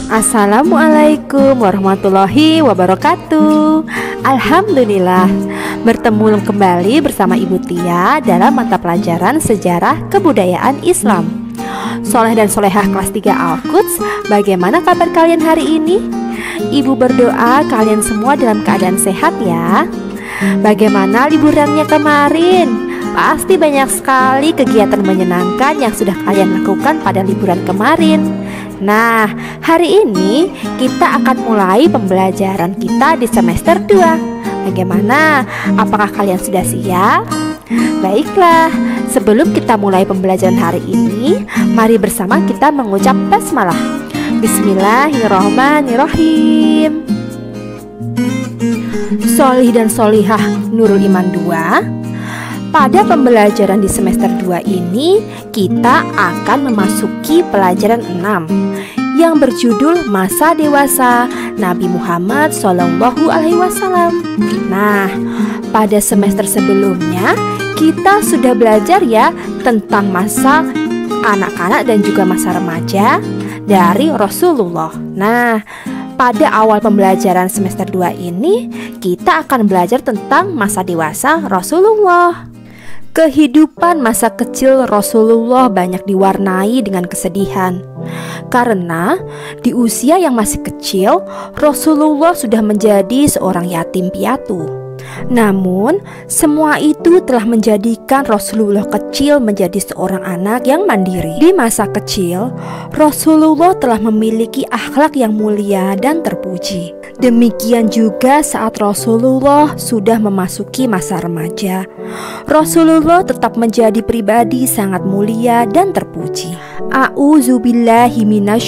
Assalamualaikum warahmatullahi wabarakatuh. Alhamdulillah, bertemu kembali bersama Ibu Tia dalam mata pelajaran Sejarah Kebudayaan Islam. Soleh dan solehah kelas 3 Al-Quds, bagaimana kabar kalian hari ini? Ibu berdoa kalian semua dalam keadaan sehat ya. Bagaimana liburannya kemarin? Pasti banyak sekali kegiatan menyenangkan yang sudah kalian lakukan pada liburan kemarin. Nah, hari ini kita akan mulai pembelajaran kita di semester 2. Bagaimana? Apakah kalian sudah siap? Baiklah, sebelum kita mulai pembelajaran hari ini, mari bersama kita mengucap basmalah. Bismillahirrahmanirrahim. Solih dan solihah Nurul Iman 2. Pada pembelajaran di semester 2 ini, kita akan memasuki pelajaran 6 yang berjudul Masa Dewasa Nabi Muhammad SAW. Nah, pada semester sebelumnya kita sudah belajar ya tentang masa anak-anak dan juga masa remaja dari Rasulullah. Nah, pada awal pembelajaran semester 2 ini kita akan belajar tentang masa dewasa Rasulullah. Kehidupan masa kecil Rasulullah banyak diwarnai dengan kesedihan. Karena di usia yang masih kecil, Rasulullah sudah menjadi seorang yatim piatu. Namun, semua itu telah menjadikan Rasulullah kecil menjadi seorang anak yang mandiri. Di masa kecil, Rasulullah telah memiliki akhlak yang mulia dan terpuji. Demikian juga saat Rasulullah sudah memasuki masa remaja, Rasulullah tetap menjadi pribadi sangat mulia dan terpuji. A'udzubillahi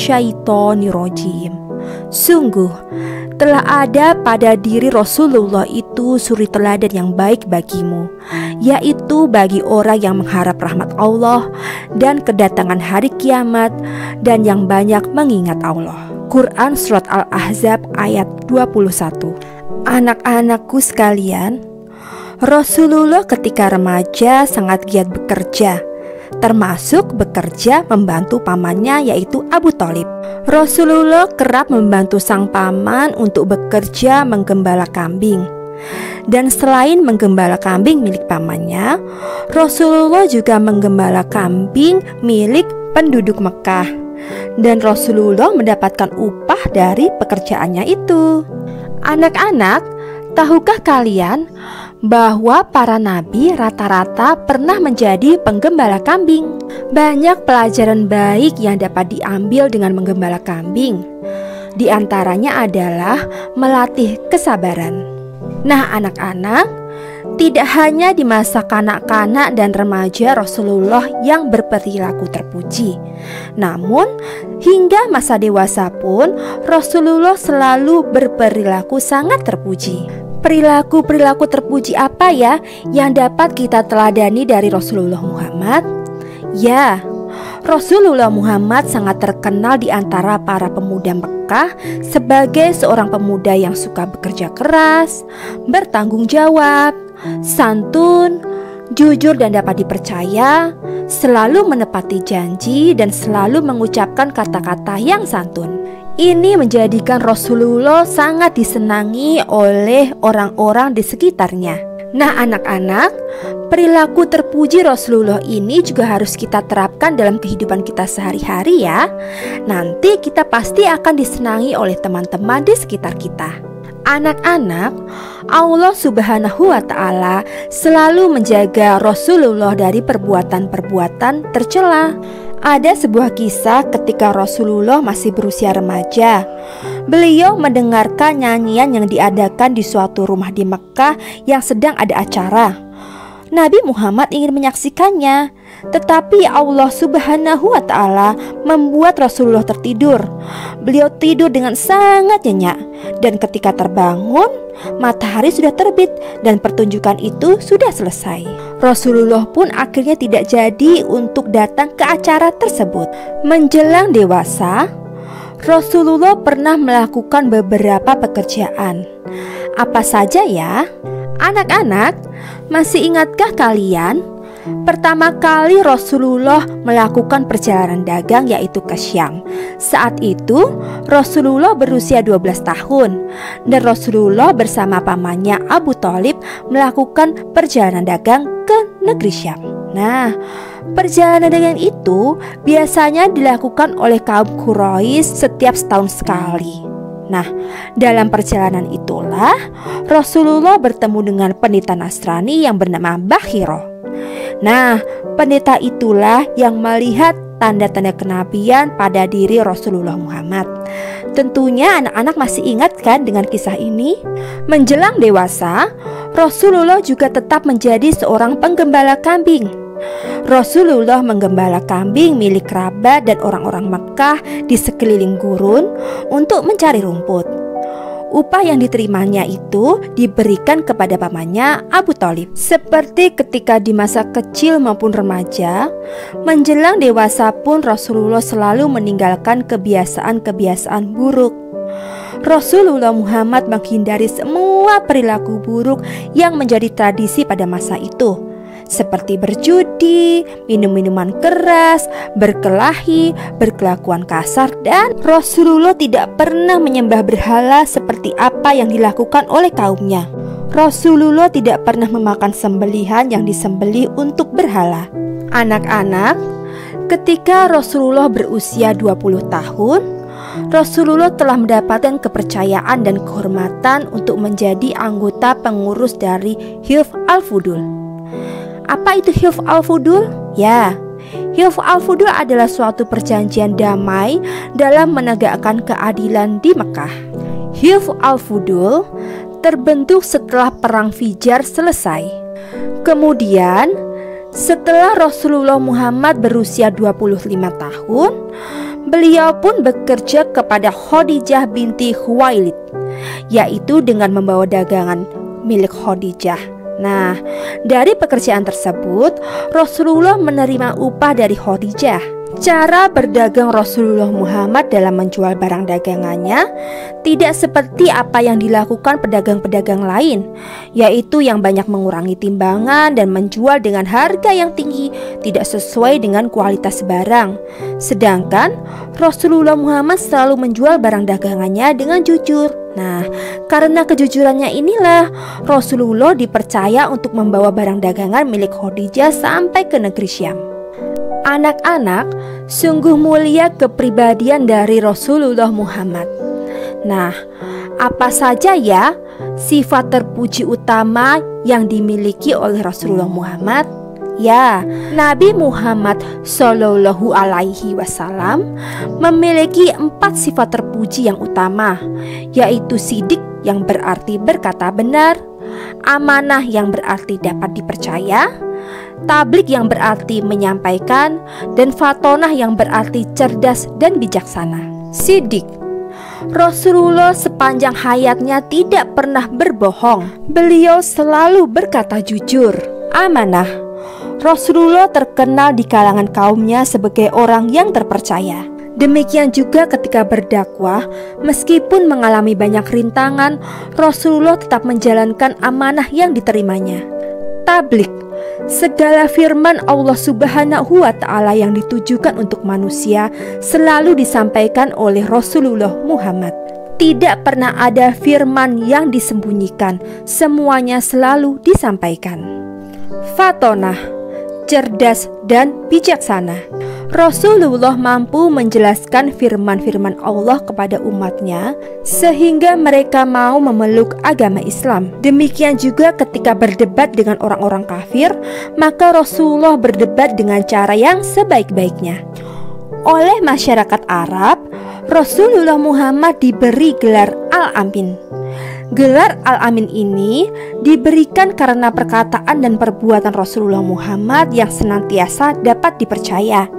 minasyaitonirrajim. Sungguh, telah ada pada diri Rasulullah itu suri teladan yang baik bagimu, yaitu bagi orang yang mengharap rahmat Allah dan kedatangan hari kiamat dan yang banyak mengingat Allah. Quran Surat Al-Ahzab ayat 21. Anak-anakku sekalian, Rasulullah ketika remaja sangat giat bekerja, termasuk bekerja membantu pamannya yaitu Abu Thalib. Rasulullah kerap membantu sang paman untuk bekerja menggembala kambing. Dan selain menggembala kambing milik pamannya, Rasulullah juga menggembala kambing milik penduduk Mekah. Dan Rasulullah mendapatkan upah dari pekerjaannya itu. Anak-anak, tahukah kalian bahwa para nabi rata-rata pernah menjadi penggembala kambing? Banyak pelajaran baik yang dapat diambil dengan menggembala kambing. Di antaranya adalah melatih kesabaran. Nah, anak-anak, tidak hanya di masa kanak-kanak dan remaja Rasulullah yang berperilaku terpuji, namun hingga masa dewasa pun Rasulullah selalu berperilaku sangat terpuji. Perilaku-perilaku terpuji apa ya yang dapat kita teladani dari Rasulullah Muhammad? Ya, Rasulullah Muhammad sangat terkenal di antara para pemuda Mekah sebagai seorang pemuda yang suka bekerja keras, bertanggung jawab, santun, jujur dan dapat dipercaya, selalu menepati janji dan selalu mengucapkan kata-kata yang santun. Ini menjadikan Rasulullah sangat disenangi oleh orang-orang di sekitarnya. Nah, anak-anak, perilaku terpuji Rasulullah ini juga harus kita terapkan dalam kehidupan kita sehari-hari ya. Nanti kita pasti akan disenangi oleh teman-teman di sekitar kita. Anak-anak, Allah Subhanahu wa Ta'ala selalu menjaga Rasulullah dari perbuatan-perbuatan tercela. Ada sebuah kisah ketika Rasulullah masih berusia remaja. Beliau mendengarkan nyanyian yang diadakan di suatu rumah di Mekah yang sedang ada acara. Nabi Muhammad ingin menyaksikannya, tetapi Allah Subhanahu wa Ta'ala membuat Rasulullah tertidur. Beliau tidur dengan sangat nyenyak, dan ketika terbangun, matahari sudah terbit dan pertunjukan itu sudah selesai. Rasulullah pun akhirnya tidak jadi untuk datang ke acara tersebut. Menjelang dewasa, Rasulullah pernah melakukan beberapa pekerjaan. Apa saja ya? Anak-anak, masih ingatkah kalian Pertama kali Rasulullah melakukan perjalanan dagang yaitu ke Syam. Saat itu Rasulullah berusia 12 tahun dan Rasulullah bersama pamannya Abu Thalib melakukan perjalanan dagang ke negeri Syam. Nah, perjalanan dagang itu biasanya dilakukan oleh kaum Quraisy setiap setahun sekali. Nah, dalam perjalanan itulah Rasulullah bertemu dengan pendeta Nasrani yang bernama Bakhiro. Nah, pendeta itulah yang melihat tanda-tanda kenabian pada diri Rasulullah Muhammad. Tentunya anak-anak masih ingat kan dengan kisah ini? Menjelang dewasa, Rasulullah juga tetap menjadi seorang penggembala kambing. Rasulullah menggembala kambing milik kerabat dan orang-orang Mekkah di sekeliling gurun untuk mencari rumput. Upah yang diterimanya itu diberikan kepada pamannya Abu Thalib. Seperti ketika di masa kecil maupun remaja, menjelang dewasa pun Rasulullah selalu meninggalkan kebiasaan-kebiasaan buruk. Rasulullah Muhammad menghindari semua perilaku buruk yang menjadi tradisi pada masa itu, seperti berjudi, minum minuman keras, berkelahi, berkelakuan kasar, dan Rasulullah tidak pernah menyembah berhala seperti apa yang dilakukan oleh kaumnya. Rasulullah tidak pernah memakan sembelihan yang disembelih untuk berhala. Anak-anak, ketika Rasulullah berusia 20 tahun, Rasulullah telah mendapatkan kepercayaan dan kehormatan untuk menjadi anggota pengurus dari Hilf Al-Fudul. Apa itu Hilf Al-Fudul? Ya, Hilf Al-Fudul adalah suatu perjanjian damai dalam menegakkan keadilan di Mekah. Hilf Al-Fudul terbentuk setelah perang Fijar selesai. Kemudian, setelah Rasulullah Muhammad berusia 25 tahun, beliau pun bekerja kepada Khadijah binti Khuwailid, yaitu dengan membawa dagangan milik Khadijah. Nah, dari pekerjaan tersebut Rasulullah menerima upah dari Khadijah. Cara berdagang Rasulullah Muhammad dalam menjual barang dagangannya tidak seperti apa yang dilakukan pedagang-pedagang lain, yaitu yang banyak mengurangi timbangan dan menjual dengan harga yang tinggi tidak sesuai dengan kualitas barang. Sedangkan Rasulullah Muhammad selalu menjual barang dagangannya dengan jujur. Nah, karena kejujurannya inilah Rasulullah dipercaya untuk membawa barang dagangan milik Khadijah sampai ke negeri Syam. Anak-anak, sungguh mulia kepribadian dari Rasulullah Muhammad. Nah, apa saja ya sifat terpuji utama yang dimiliki oleh Rasulullah Muhammad? Ya, Nabi Muhammad Shallallahu Alaihi Wasallam memiliki 4 sifat terpuji yang utama, yaitu sidik yang berarti berkata benar, amanah yang berarti dapat dipercaya, tablik yang berarti menyampaikan, dan fatonah yang berarti cerdas dan bijaksana. Sidik, Rasulullah sepanjang hayatnya tidak pernah berbohong. Beliau selalu berkata jujur. Amanah, Rasulullah terkenal di kalangan kaumnya sebagai orang yang terpercaya. Demikian juga ketika berdakwah, meskipun mengalami banyak rintangan, Rasulullah tetap menjalankan amanah yang diterimanya. Tablik, segala firman Allah Subhanahu wa Ta'ala yang ditujukan untuk manusia selalu disampaikan oleh Rasulullah Muhammad. Tidak pernah ada firman yang disembunyikan, semuanya selalu disampaikan. Fatonah, cerdas dan bijaksana. Rasulullah mampu menjelaskan firman-firman Allah kepada umatnya sehingga mereka mau memeluk agama Islam. Demikian juga ketika berdebat dengan orang-orang kafir, maka Rasulullah berdebat dengan cara yang sebaik-baiknya. Oleh masyarakat Arab, Rasulullah Muhammad diberi gelar Al-Amin. Gelar Al-Amin ini diberikan karena perkataan dan perbuatan Rasulullah Muhammad yang senantiasa dapat dipercaya.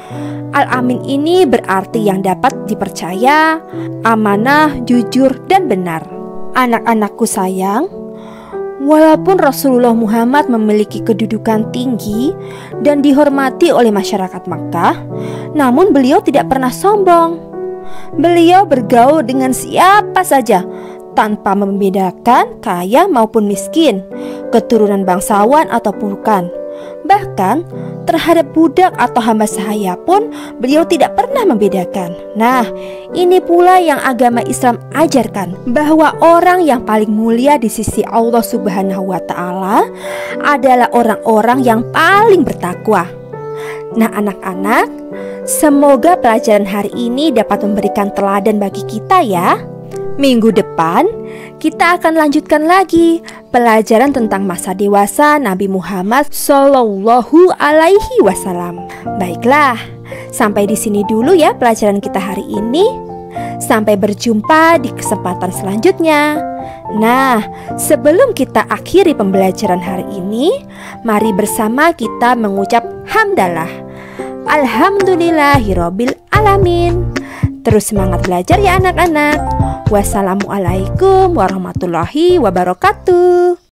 Al-Amin ini berarti yang dapat dipercaya, amanah, jujur, dan benar. Anak-anakku sayang, walaupun Rasulullah Muhammad memiliki kedudukan tinggi dan dihormati oleh masyarakat Makkah, namun beliau tidak pernah sombong. Beliau bergaul dengan siapa saja tanpa membedakan kaya maupun miskin, keturunan bangsawan ataupun bukan. Bahkan terhadap budak atau hamba sahaya pun beliau tidak pernah membedakan. Nah, ini pula yang agama Islam ajarkan, bahwa orang yang paling mulia di sisi Allah Subhanahu wa Ta'ala adalah orang-orang yang paling bertakwa. Nah, anak-anak, semoga pelajaran hari ini dapat memberikan teladan bagi kita ya. Minggu depan kita akan lanjutkan lagi pelajaran tentang masa dewasa Nabi Muhammad Sallallahu Alaihi Wasallam. Baiklah, sampai di sini dulu ya pelajaran kita hari ini. Sampai berjumpa di kesempatan selanjutnya. Nah, sebelum kita akhiri pembelajaran hari ini, mari bersama kita mengucap hamdalah. Alhamdulillahirabbil alamin. Terus semangat belajar ya anak-anak. Wassalamualaikum warahmatullahi wabarakatuh.